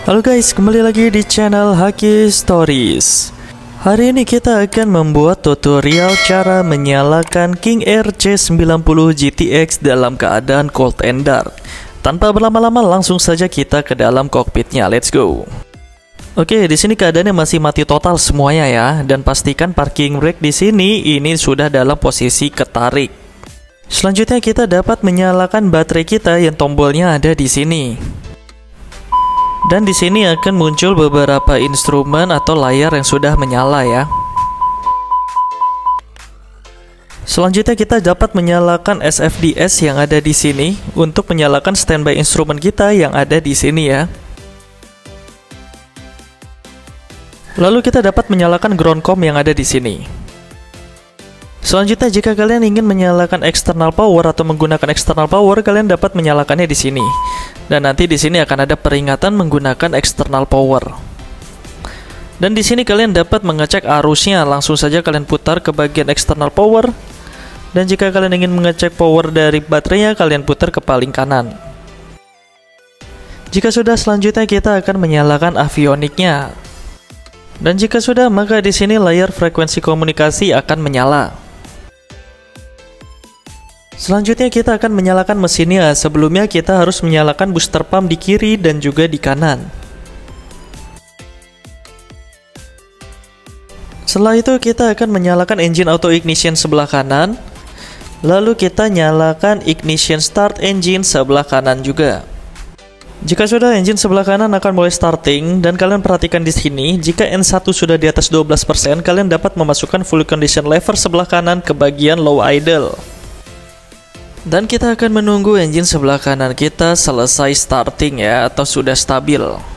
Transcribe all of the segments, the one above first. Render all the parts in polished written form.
Halo guys, kembali lagi di channel Haki Stories. Hari ini kita akan membuat tutorial cara menyalakan King Air C90 GTX dalam keadaan cold and dark. Tanpa berlama-lama, langsung saja kita ke dalam kokpitnya. Let's go. Oke, di sini keadaannya masih mati total semuanya ya, dan pastikan parking brake di sini ini sudah dalam posisi ketarik. Selanjutnya kita dapat menyalakan baterai kita yang tombolnya ada di sini. Dan di sini akan muncul beberapa instrumen atau layar yang sudah menyala ya. Selanjutnya kita dapat menyalakan SFDS yang ada di sini untuk menyalakan standby instrumen kita yang ada di sini ya. Lalu kita dapat menyalakan ground com yang ada di sini. Selanjutnya, jika kalian ingin menyalakan external power atau menggunakan external power, kalian dapat menyalakannya di sini. Dan nanti di sini akan ada peringatan menggunakan external power. Dan di sini kalian dapat mengecek arusnya. Langsung saja kalian putar ke bagian external power. Dan jika kalian ingin mengecek power dari baterainya, kalian putar ke paling kanan. Jika sudah, selanjutnya kita akan menyalakan avioniknya. Dan jika sudah, maka di sini layar frekuensi komunikasi akan menyala. Selanjutnya kita akan menyalakan mesinnya. Sebelumnya kita harus menyalakan booster pump di kiri dan juga di kanan. Setelah itu kita akan menyalakan engine auto ignition sebelah kanan. Lalu kita nyalakan ignition start engine sebelah kanan juga. Jika sudah, engine sebelah kanan akan mulai starting, dan kalian perhatikan di sini, jika N1 sudah di atas 12%, kalian dapat memasukkan full condition lever sebelah kanan ke bagian low idle. Dan kita akan menunggu engine sebelah kanan kita selesai starting ya, atau sudah stabil.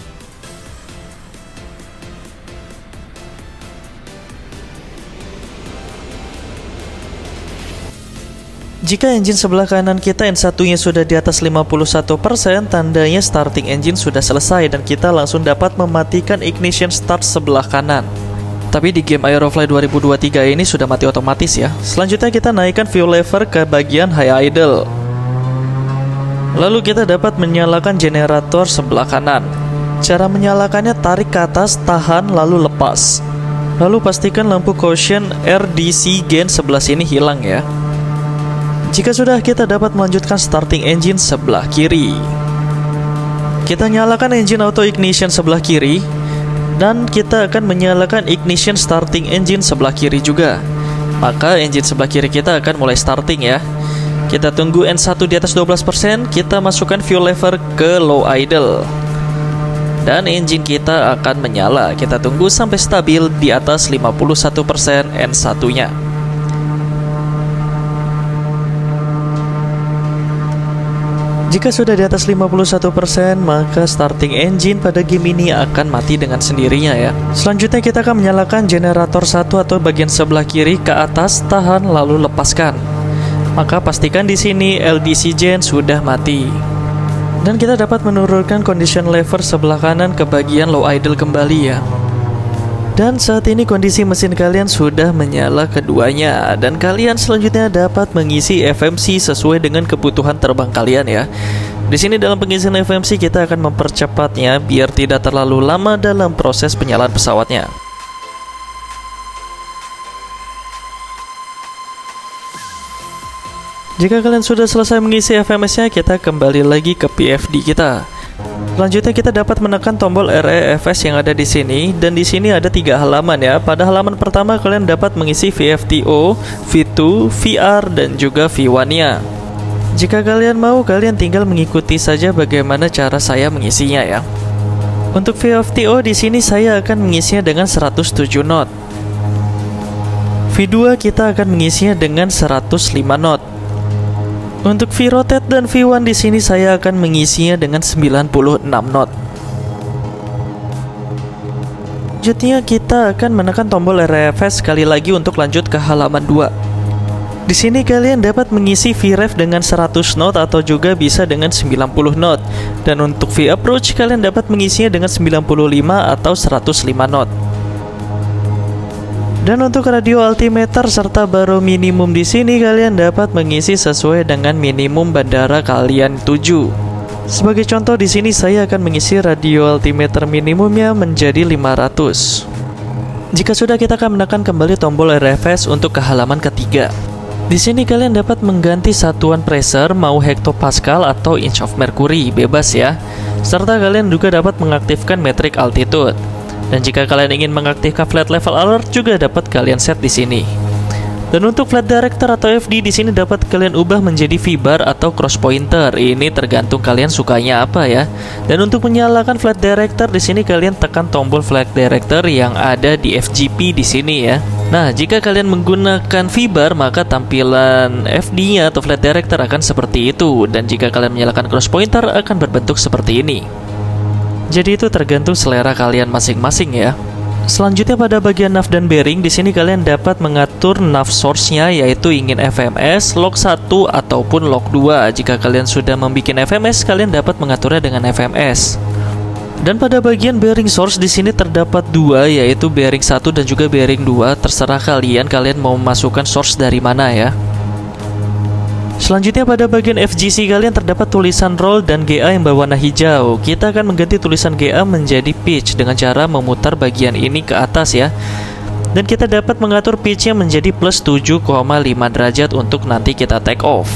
Jika engine sebelah kanan kita N1-nya sudah di atas 51%, tandanya starting engine sudah selesai dan kita langsung dapat mematikan ignition start sebelah kanan. Tapi di game Aerofly 2023 ini sudah mati otomatis ya. Selanjutnya kita naikkan fuel lever ke bagian high idle. Lalu kita dapat menyalakan generator sebelah kanan. Cara menyalakannya, tarik ke atas, tahan, lalu lepas. Lalu pastikan lampu caution RDC gain sebelah sini hilang ya. Jika sudah, kita dapat melanjutkan starting engine sebelah kiri. Kita nyalakan engine auto ignition sebelah kiri. Dan kita akan menyalakan ignition starting engine sebelah kiri juga. Maka engine sebelah kiri kita akan mulai starting ya. Kita tunggu N1 di atas 12%, kita masukkan fuel lever ke low idle. Dan engine kita akan menyala. Kita tunggu sampai stabil di atas 51% N1-nya. Jika sudah di atas 51%, maka starting engine pada game ini akan mati dengan sendirinya ya. Selanjutnya kita akan menyalakan generator 1 atau bagian sebelah kiri ke atas, tahan, lalu lepaskan. Maka pastikan di sini LDC gen sudah mati. Dan kita dapat menurunkan condition lever sebelah kanan ke bagian low idle kembali ya. Dan saat ini kondisi mesin kalian sudah menyala keduanya, dan kalian selanjutnya dapat mengisi FMC sesuai dengan kebutuhan terbang kalian ya. Di sini dalam pengisian FMC kita akan mempercepatnya biar tidak terlalu lama dalam proses penyalaan pesawatnya. Jika kalian sudah selesai mengisi FMS-nya, kita kembali lagi ke PFD kita. Selanjutnya kita dapat menekan tombol REFS yang ada di sini, dan di sini ada 3 halaman ya. Pada halaman pertama kalian dapat mengisi VFTO, V2, VR dan juga V1-nya. Jika kalian mau, kalian tinggal mengikuti saja bagaimana cara saya mengisinya ya. Untuk VFTO di sini saya akan mengisinya dengan 107 knot. V2 kita akan mengisinya dengan 105 knot. Untuk V-rotate dan V1 di sini saya akan mengisinya dengan 96 knot. Selanjutnya kita akan menekan tombol RFS sekali lagi untuk lanjut ke halaman 2. Di sini kalian dapat mengisi V-ref dengan 100 knot atau juga bisa dengan 90 knot. Dan untuk V-approach kalian dapat mengisinya dengan 95 atau 105 knot. Dan untuk radio altimeter serta baro minimum di sini kalian dapat mengisi sesuai dengan minimum bandara kalian tuju. Sebagai contoh di sini saya akan mengisi radio altimeter minimumnya menjadi 500. Jika sudah, kita akan menekan kembali tombol RFS untuk ke halaman ketiga. Di sini kalian dapat mengganti satuan pressure mau hektopascal atau inch of mercury, bebas ya. Serta kalian juga dapat mengaktifkan metric altitude. Dan jika kalian ingin mengaktifkan flight level alert juga dapat kalian set di sini. Dan untuk flight director atau FD di sini dapat kalian ubah menjadi V-bar atau cross pointer. Ini tergantung kalian sukanya apa ya. Dan untuk menyalakan flight director di sini kalian tekan tombol flight director yang ada di FGP di sini ya. Nah, jika kalian menggunakan V-bar maka tampilan FD-nya atau flight director akan seperti itu. Dan jika kalian menyalakan cross pointer akan berbentuk seperti ini. Jadi itu tergantung selera kalian masing-masing ya. Selanjutnya pada bagian nav dan bearing, di sini kalian dapat mengatur nav source-nya yaitu ingin FMS, log 1 ataupun log 2. Jika kalian sudah membuat FMS, kalian dapat mengaturnya dengan FMS. Dan pada bagian bearing source di sini terdapat dua yaitu bearing 1 dan juga bearing 2. Terserah kalian mau memasukkan source dari mana ya. Selanjutnya pada bagian FGC kalian terdapat tulisan roll dan GA yang berwarna hijau. Kita akan mengganti tulisan GA menjadi pitch dengan cara memutar bagian ini ke atas ya. Dan kita dapat mengatur pitchnya menjadi plus 7,5 derajat untuk nanti kita take off.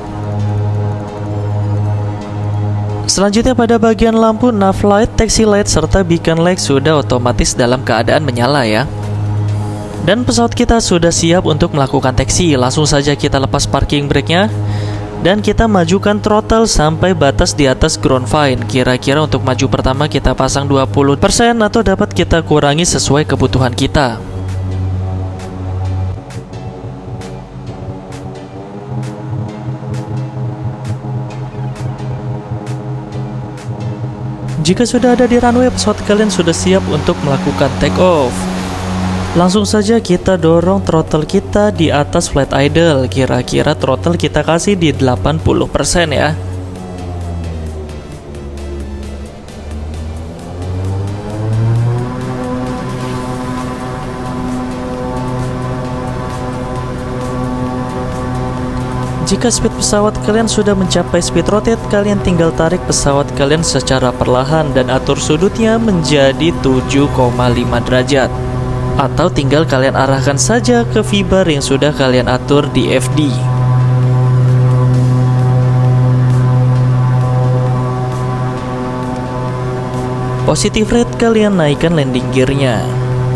Selanjutnya pada bagian lampu nav light, taxi light, serta beacon light sudah otomatis dalam keadaan menyala ya. Dan pesawat kita sudah siap untuk melakukan taksi. Langsung saja kita lepas parking brake-nya dan kita majukan throttle sampai batas di atas ground fine. Kira-kira untuk maju pertama kita pasang 20% atau dapat kita kurangi sesuai kebutuhan kita. Jika sudah ada di runway, pesawat kalian sudah siap untuk melakukan take off. Langsung saja kita dorong throttle kita di atas flight idle. Kira-kira throttle kita kasih di 80% ya. Jika speed pesawat kalian sudah mencapai speed rotate, kalian tinggal tarik pesawat kalian secara perlahan dan atur sudutnya menjadi 7,5 derajat. Atau tinggal kalian arahkan saja ke V-bar yang sudah kalian atur di FD. Positive rate kalian naikkan landing gear-nya.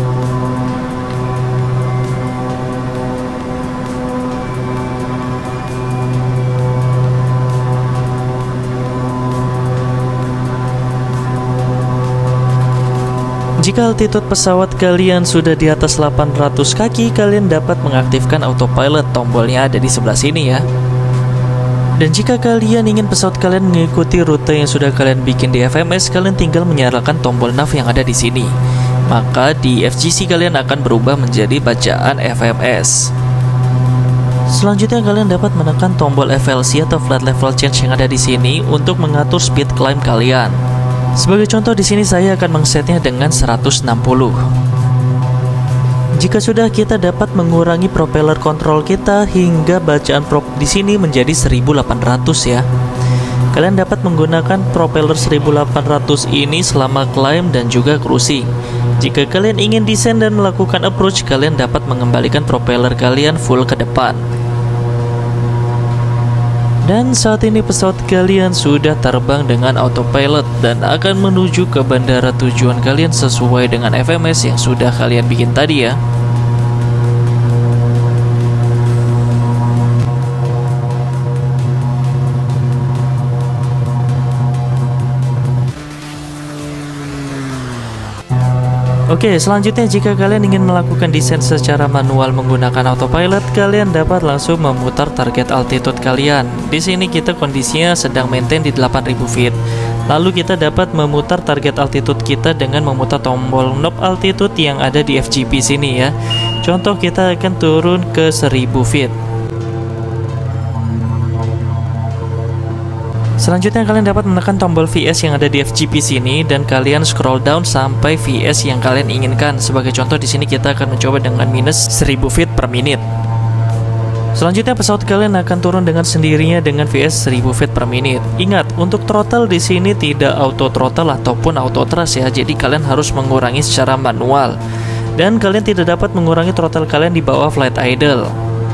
Jika altitude pesawat kalian sudah di atas 800 kaki, kalian dapat mengaktifkan autopilot. Tombolnya ada di sebelah sini ya. Dan jika kalian ingin pesawat kalian mengikuti rute yang sudah kalian bikin di FMS, kalian tinggal menyalakan tombol nav yang ada di sini. Maka di FGC kalian akan berubah menjadi bacaan FMS. Selanjutnya kalian dapat menekan tombol FLC atau flight level change yang ada di sini untuk mengatur speed climb kalian. Sebagai contoh di sini saya akan mengsetnya dengan 160. Jika sudah, kita dapat mengurangi propeller kontrol kita hingga bacaan prop di sini menjadi 1800 ya. Kalian dapat menggunakan propeller 1800 ini selama climb dan juga cruising. Jika kalian ingin descend dan melakukan approach, kalian dapat mengembalikan propeller kalian full ke depan. Dan saat ini pesawat kalian sudah terbang dengan autopilot dan akan menuju ke bandara tujuan kalian sesuai dengan FMS yang sudah kalian bikin tadi ya. Oke, selanjutnya jika kalian ingin melakukan desain secara manual menggunakan autopilot, kalian dapat langsung memutar target altitude kalian. Di sini kita kondisinya sedang maintain di 8000 feet. Lalu kita dapat memutar target altitude kita dengan memutar tombol knob altitude yang ada di FGP sini ya. Contoh kita akan turun ke 1000 feet. Selanjutnya kalian dapat menekan tombol VS yang ada di FGP sini dan kalian scroll down sampai VS yang kalian inginkan. Sebagai contoh di sini kita akan mencoba dengan minus 1000 feet per menit. Selanjutnya pesawat kalian akan turun dengan sendirinya dengan VS 1000 feet per menit. Ingat, untuk throttle di sini tidak auto throttle ataupun auto thrust ya. Jadi kalian harus mengurangi secara manual. Dan kalian tidak dapat mengurangi throttle kalian di bawah flight idle.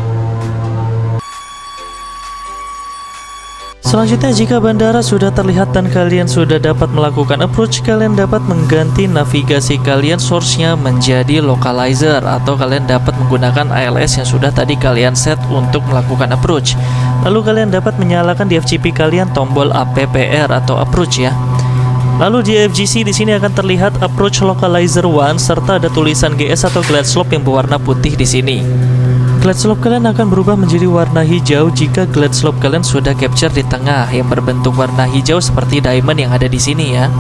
Selanjutnya, jika bandara sudah terlihat dan kalian sudah dapat melakukan approach, kalian dapat mengganti navigasi kalian source-nya menjadi localizer, atau kalian dapat menggunakan ILS yang sudah tadi kalian set untuk melakukan approach. Lalu kalian dapat menyalakan di FGP kalian tombol APPR atau approach ya. Lalu di FGC di sini akan terlihat approach localizer 1 serta ada tulisan GS atau glide slope yang berwarna putih di sini. Glide slope kalian akan berubah menjadi warna hijau jika glide slope kalian sudah capture di tengah yang berbentuk warna hijau seperti diamond yang ada di sini ya.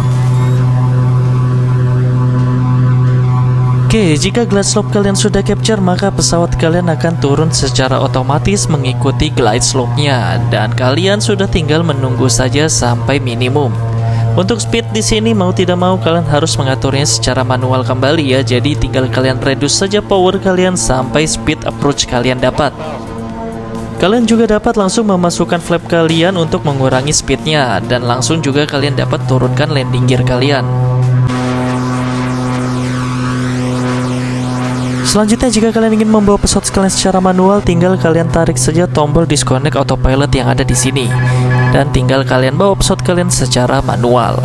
Oke, jika glide slope kalian sudah capture, maka pesawat kalian akan turun secara otomatis mengikuti glide slope-nya dan kalian sudah tinggal menunggu saja sampai minimum. Untuk speed di sini mau tidak mau kalian harus mengaturnya secara manual kembali ya. Jadi tinggal kalian reduce saja power kalian sampai speed approach kalian dapat. Kalian juga dapat langsung memasukkan flap kalian untuk mengurangi speednya, dan langsung juga kalian dapat turunkan landing gear kalian. Selanjutnya, jika kalian ingin membawa pesawat kalian secara manual, tinggal kalian tarik saja tombol disconnect autopilot yang ada di sini. Dan tinggal kalian bawa pesawat kalian secara manual.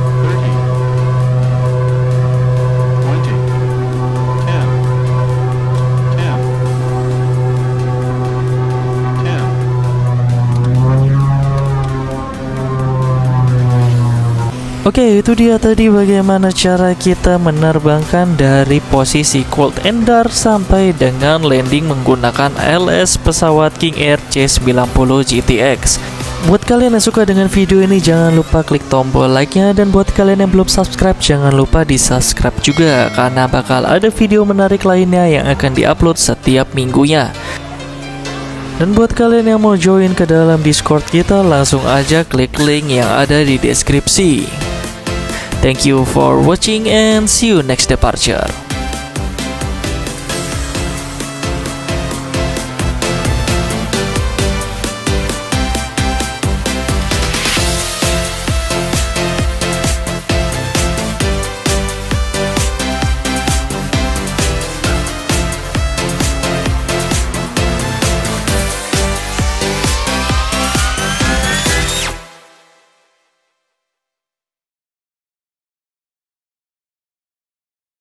Oke, itu dia tadi bagaimana cara kita menerbangkan dari posisi cold and dark sampai dengan landing menggunakan LS pesawat King Air C90 GTX. Buat kalian yang suka dengan video ini, jangan lupa klik tombol like-nya, dan buat kalian yang belum subscribe, jangan lupa di subscribe juga, karena bakal ada video menarik lainnya yang akan diupload setiap minggunya. Dan buat kalian yang mau join ke dalam Discord kita, langsung aja klik link yang ada di deskripsi. Thank you for watching and see you next departure.